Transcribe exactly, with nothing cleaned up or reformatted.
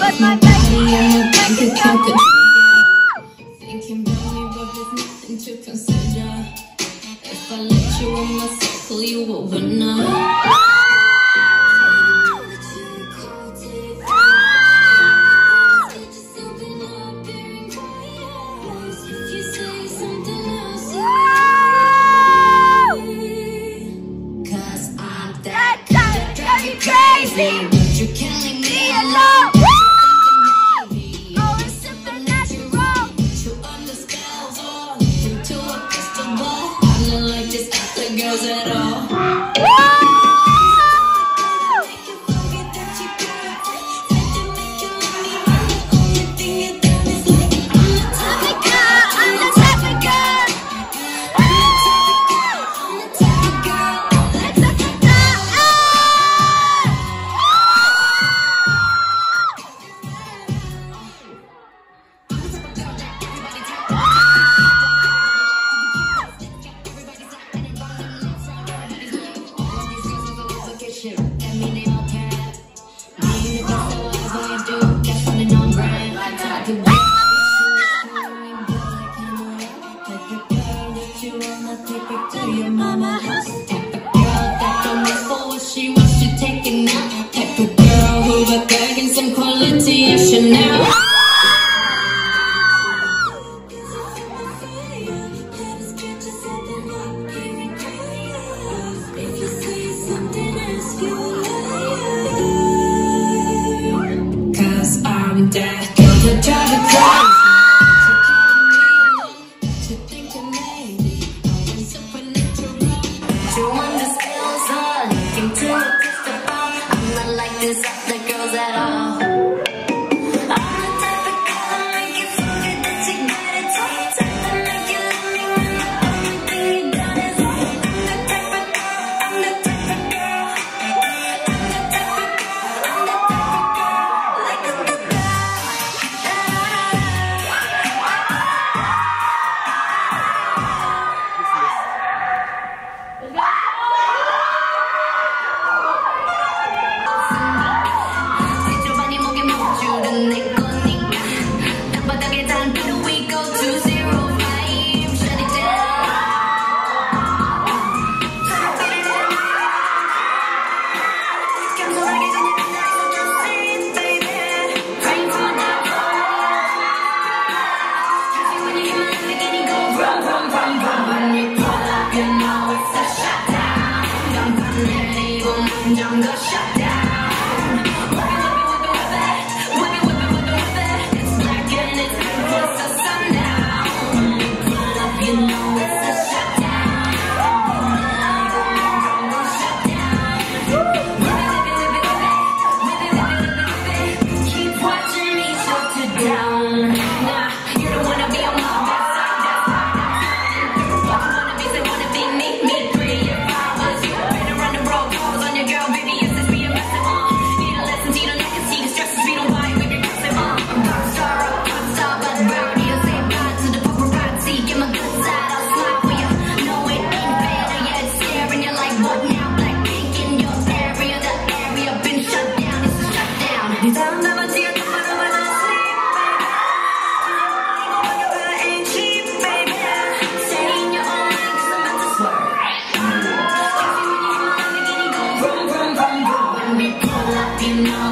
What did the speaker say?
with my body and my bank account could thinking about me, but there's nothing to consider. If I let you in my circle, you a winner. Crazy, but you're killing me alone. Oh, it's supernatural. You under spells or into a crystal ball. I don't like this after girls at all. Make you forget that you got it. Said to make you love me, but the only thing you done is like I'm the type of girl, I'm the type of girl, I'm the type of girl, I'm the type of girl. Some quality and Chanel. If you say something else, you cause I'm that girl that drive it crazy. To think that maybe I'm supernatural. You want the skills on, looking to a crystal ball. I'm not like this other girls at all. Jungle shut down. Whip it, whip it, whip it, whip it, whip it, whip it, whip it. It's black and it's blue, it's the sundown. Pull it up, you know it's a shutdown. Jungle shut down. Whip it, whip it, whip it, whip it, whip it, whip it, whip it, whip it. Keep watching me shut it down. Nah, you don't wanna be on my best side, that's right, that's right. What you wanna be, say wanna be me, me three if I was you. Better run the road, calls on your girl, baby. You know